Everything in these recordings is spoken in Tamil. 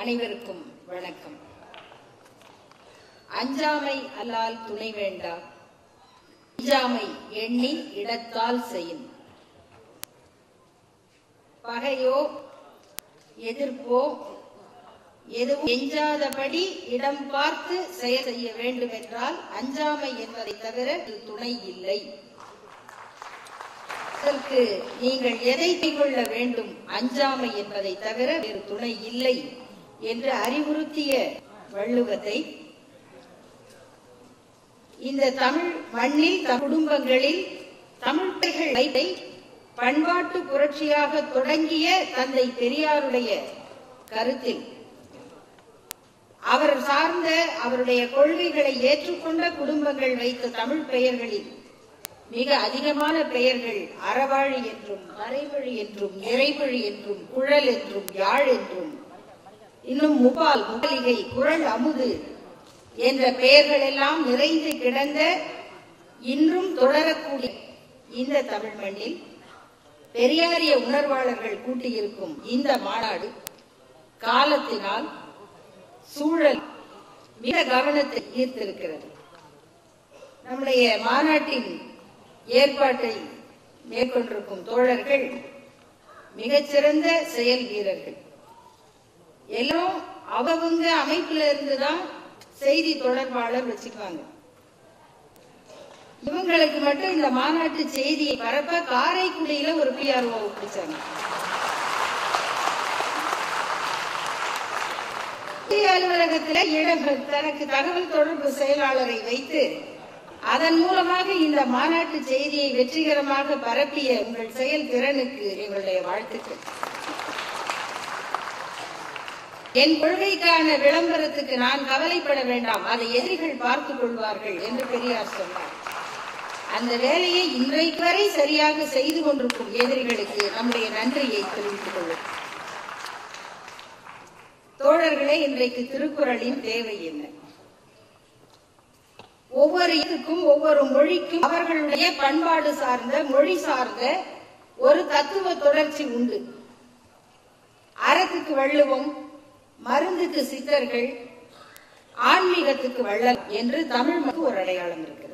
அனைவருக்கும் வணக்கம். அஞ்சாமை அல்லால் துணை வேண்டா, அஞ்சாமை எண்ணி இடத்தால் செய்யும். பகையோ எதிர்ப்போ எதுவும் எஞ்சாதபடி இடம் பார்த்து செயல் செய்ய வேண்டும் என்றால் அஞ்சாமை என்பதை தவிர துணை இல்லை. அதற்கு நீங்கள் எதை கைக்கொள்ள வேண்டும்? அஞ்சாமை என்பதை தவிர வேறு துணை இல்லை என்று அறிவுறுத்திய வள்ளுவத்தை இந்த தமிழ் மண்ணில் குடும்பங்களில் தமிழ் பெயர்களை பண்பாட்டு புரட்சியாக தொடங்கிய தந்தை பெரியாருடைய கருத்தில் அவர் சார்ந்த அவருடைய கொள்கைகளை ஏற்றுக்கொண்ட குடும்பங்கள் வைத்த தமிழ் பெயர்களில் மிக அதிகமான பெயர்கள் அறவாழி என்றும், மறைமொழி என்றும், நிறைமொழி என்றும், குழல் என்றும், யாழ் என்றும், இன்னும் முபால், முகலிகை, குரல் அமுது என்ற பெயர்கள் எல்லாம் நிறைந்து கிடந்த இன்றும் தொடரக்கூடிய இந்த தமிழ் மண்ணில் பெரியாரிய உணர்வாளர்கள் கூட்டியிருக்கும் இந்த மாநாடு காலத்தினால் சூழல் மிக கவனத்தை ஈர்த்திருக்கிறது. நம்முடைய மாநாட்டின் ஏற்பாட்டை மேற்கொண்டிருக்கும் தோழர்கள் மிகச்சிறந்த செயல் வீரர்கள். எல்லாம் அவங்க அமைப்புல இருந்துதான் செய்தி தொடர்பாளர் வச்சுக்குவாங்க. இவங்களுக்கு மட்டும் இந்த மாநாட்டு செய்தியை பரப்ப காரைக்குடியில ஒரு PRO பிடிச்சாங்க. அலுவலகத்தில் தனக்கு தகவல் தொடர்பு செயலாளரை வைத்து அதன் மூலமாக இந்த மாநாட்டு செய்தியை வெற்றிகரமாக பரப்பிய உங்கள் செயல் திறனுக்கு எங்களுடைய வாழ்த்துக்கள். என் கொள்கைக்கான விளம்பரத்துக்கு நான் கவலைப்பட வேண்டாம், அதை எதிரிகள் பார்த்துக் கொள்வார்கள் என்று பெரியார் சொன்னார். அந்த வேலையை இன்றைக்கு வரை சரியாக செய்து கொண்டிருக்கும் எதிரிகளுக்கு நம்முடைய நன்றியை தெரிவித்துக் கொள்ளும். தோழர்களே, இன்றைக்கு திருக்குறளின் தேவை என்ன? ஒவ்வொரு இதுக்கும் ஒவ்வொரு மொழிக்கும் அவர்களுடைய பண்பாடு சார்ந்த, மொழி சார்ந்த ஒரு தத்துவ தொடர்ச்சி உண்டு. அறத்துக்கு வள்ளுவம், மருந்துக்கு சித்தர்கள், ஆன்மீகத்துக்கு வள்ளல் என்று தமிழ் மக்களுக்கு ஒரு அடையாளம் இருக்கிறது.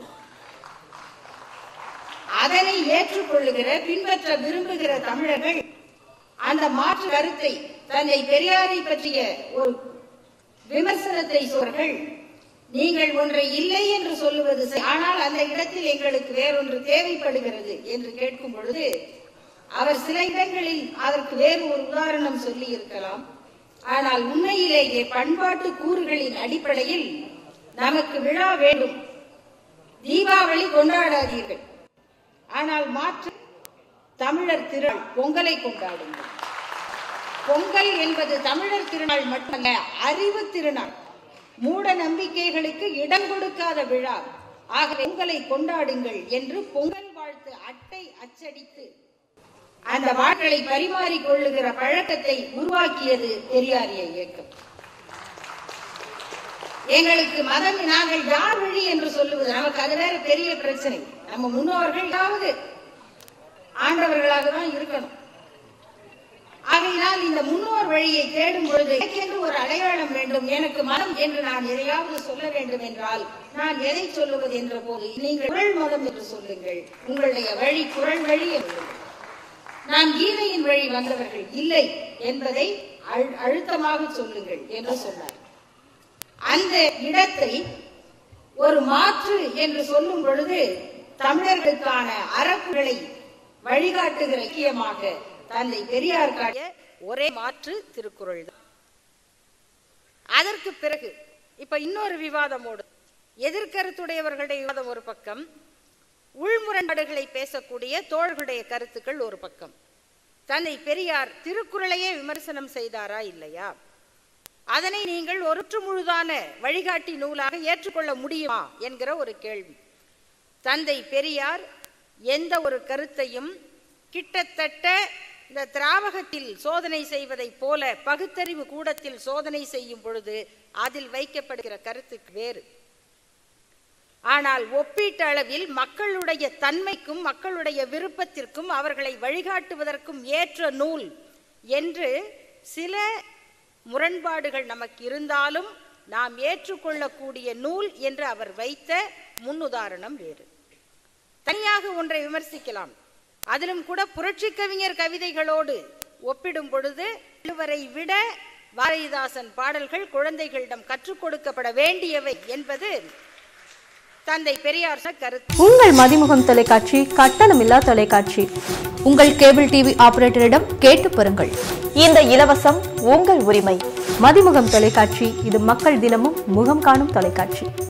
அதனை ஏற்றுக்கொள்ளுகிற, பின்பற்ற விரும்புகிற தமிழர்கள் அந்த மாற்று கருத்தை, தந்தை பெரியாரை பற்றிய ஒரு விமர்சனத்தை சொல்வர்கள். நீங்கள் ஒன்றை இல்லை என்று சொல்லுவது, ஆனால் அந்த இடத்தில் எங்களுக்கு வேறொன்று தேவைப்படுகிறது என்று கேட்கும் பொழுது அவர் சில இடங்களில் அதற்கு வேறு ஒரு உதாரணம் சொல்லி இருக்கலாம். ஆனால் உண்மையிலேயே பண்பாட்டு கூறுகளின் அடிப்படையில் நமக்கு விழா வேண்டும். தீபாவளி கொண்டாடாதீர்கள், ஆனால் மாற்று தமிழர் திருநாள் பொங்கலை கொண்டாடுங்கள். பொங்கல் என்பது தமிழர் திருநாள் மட்டுமல்ல, அறிவு திருநாள், மூட நம்பிக்கைகளுக்கு இடம் கொடுக்காத விழா. ஆகவே பொங்கலை கொண்டாடுங்கள் என்று பொங்கல் வாழ்த்து அட்டை அச்சடித்து அந்த வாக்களை பரிமாறிக் கொள்ளுகிற பழக்கத்தை உருவாக்கியது பெரியாரிய இயக்கம். எங்களுக்கு மதம், நாங்கள் யார் வழி என்று சொல்லுவது நமக்கு அது வேற பெரிய பிரச்சனை. நம்ம முன்னோர்கள் யாவது ஆண்டவர்களாக தான் இருக்கணும். ஆகையினால் இந்த முன்னோர் வழியை தேடும் பொழுது எனக்கு ஒரு அடையாளம் வேண்டும், எனக்கு மதம் என்று நான் எதையாவது சொல்ல வேண்டும் என்றால் நான் எதை சொல்லுவது என்ற போது நீங்கள் குரல் மதம் என்று சொல்லுங்கள், உங்களுடைய வழி குரல் வழி என்று. நான் கீதையின் வழி வந்தவர்கள் இல்லை என்பதை அழுத்தமாக சொல்லுங்கள் என்று சொன்னார். அந்த இடத்தை ஒரு மாற்று என்று சொல்லும் பொழுது தமிழர்களுக்கான அறப்புகளை வழிகாட்டுகிற முக்கியமாக தந்தை பெரியார் காட்டிய ஒரே மாற்று திருக்குறள் தான். அதற்கு பிறகு இப்ப இன்னொரு விவாதமோடு, எதிர்கருத்துடையவர்களுடைய விவாதம் ஒரு பக்கம், உள்முரண்பாடுகளை பேசக்கூடிய தோழர்களுடைய கருத்துக்கள் ஒரு பக்கம். தந்தை பெரியார் திருக்குறளையே விமர்சனம் செய்தாரா இல்லையா? அதனை நீங்கள் ஒற்று முழுதான வழிகாட்டி நூலாக ஏற்றுக்கொள்ள முடியுமா என்கிற ஒரு கேள்வி. தந்தை பெரியார் எந்த ஒரு கருத்தையும் கிட்டத்தட்ட இந்த திராவகத்தில் சோதனை செய்வதை போல பகுத்தறிவு கூடத்தில் சோதனை செய்யும் பொழுது அதில் வைக்கப்படுகிற கருத்துக்கு வேறு. ஆனால் ஒப்பீட்டு அளவில் மக்களுடைய தன்மைக்கும் மக்களுடைய விருப்பத்திற்கும் அவர்களை வழிகாட்டுவதற்கும் ஏற்ற நூல் என்று சில முரண்பாடுகள் நமக்கு இருந்தாலும் நாம் ஏற்றுக்கொள்ளக்கூடிய நூல் என்று அவர் வைத்த முன்னுதாரணம் வேறு. தனியாக ஒன்றை விமர்சிக்கலாம். அதிலும் கூட புரட்சி கவிஞர் கவிதைகளோடு ஒப்பிடும் பொழுது வள்ளுவரை விட பாரதிதாசன் பாடல்கள் குழந்தைகளிடம் கற்றுக் கொடுக்கப்பட வேண்டியவை என்பது தந்தை பெரியார் கருத்து. உங்கள் மதிமுகம் தொலைக்காட்சி கட்டணமில்லா தொலைக்காட்சி. உங்கள் கேபிள் டிவி ஆபரேட்டரிடம் கேட்டு பெறுங்கள். இந்த இலவசம் உங்கள் உரிமை. மதிமுகம் தொலைக்காட்சி, இது மக்கள் தினமும் முகம் காணும் தொலைக்காட்சி.